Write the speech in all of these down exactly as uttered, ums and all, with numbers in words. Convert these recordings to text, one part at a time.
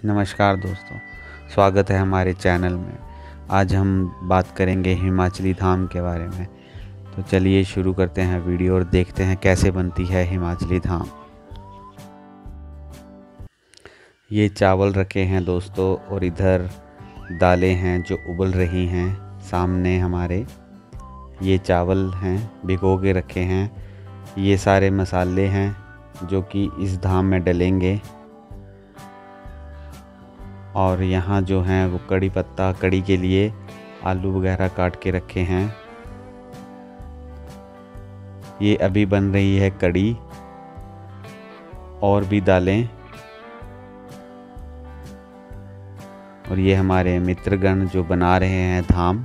नमस्कार दोस्तों, स्वागत है हमारे चैनल में। आज हम बात करेंगे हिमाचली धाम के बारे में। तो चलिए शुरू करते हैं वीडियो और देखते हैं कैसे बनती है हिमाचली धाम। ये चावल रखे हैं दोस्तों और इधर दालें हैं जो उबल रही हैं सामने हमारे। ये चावल हैं भिगो के रखे हैं। ये सारे मसाले हैं जो कि इस धाम में डलेंगे। और यहाँ जो हैं वो कड़ी पत्ता कड़ी के लिए आलू वगैरह काट के रखे हैं। ये अभी बन रही है कड़ी और भी दालें। और ये हमारे मित्रगण जो बना रहे हैं धाम।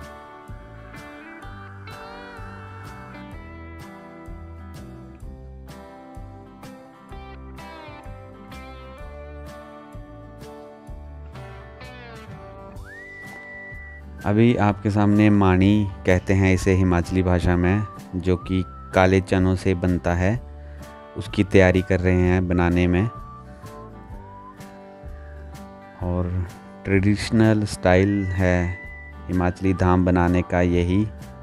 अभी आपके सामने मानी कहते हैं इसे हिमाचली भाषा में, जो कि काले चनों से बनता है, उसकी तैयारी कर रहे हैं बनाने में। और ट्रेडिशनल स्टाइल है हिमाचली धाम बनाने का यही।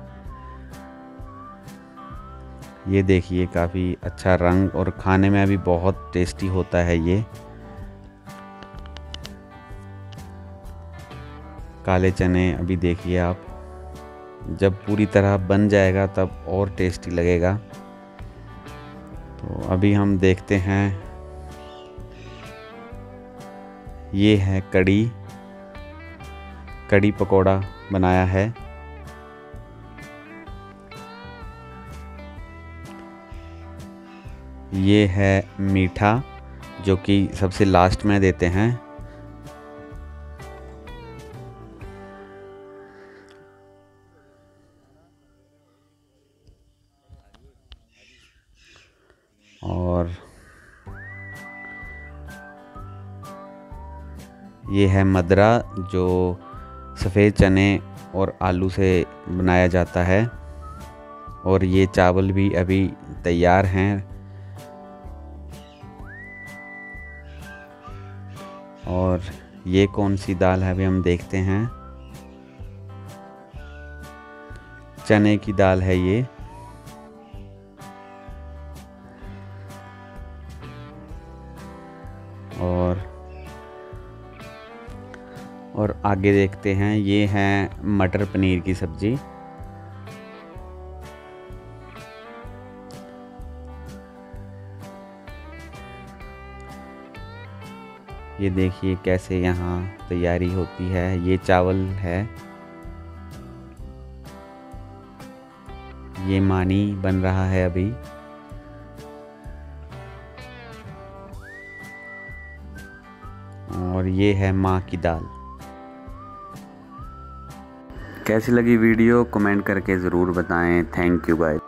ये देखिए काफ़ी अच्छा रंग और खाने में भी बहुत टेस्टी होता है ये। काले चने अभी देखिए आप, जब पूरी तरह बन जाएगा तब और टेस्टी लगेगा। तो अभी हम देखते हैं। ये है कड़ी कड़ी पकौड़ा बनाया है। ये है मीठा जो कि सबसे लास्ट में देते हैं। और ये है मदरा जो सफ़ेद चने और आलू से बनाया जाता है। और ये चावल भी अभी तैयार हैं। और ये कौन सी दाल है अभी हम देखते हैं। चने की दाल है ये। और और आगे देखते हैं। ये है मटर पनीर की सब्ज़ी। ये देखिए कैसे यहाँ तैयारी होती है। ये चावल है। ये मानी बन रहा है अभी। और ये है माँ की दाल। कैसी लगी वीडियो कमेंट करके ज़रूर बताएं। Thank you guys.